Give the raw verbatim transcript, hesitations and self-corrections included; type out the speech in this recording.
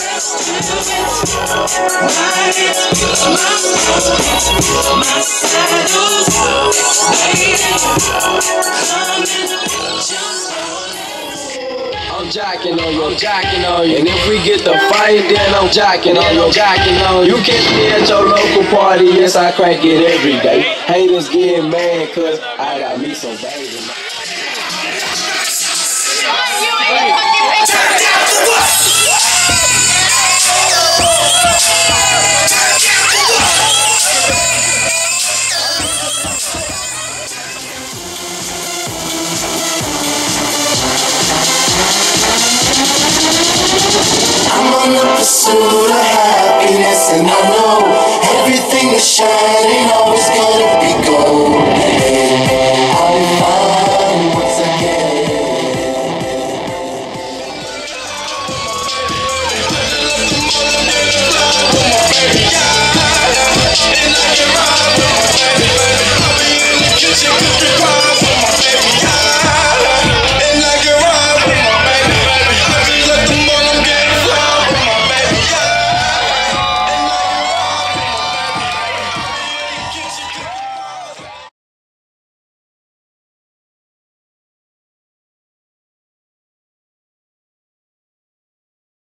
I'm jacking on you, jacking on you. And if we get the fight, then I'm jacking on you, jacking on you. You catch me at your local party, yes, I crank it every day. Haters get mad, cause I got me some baby. I'm on the pursuit of happiness, and I know everything is shining, always gonna be gold.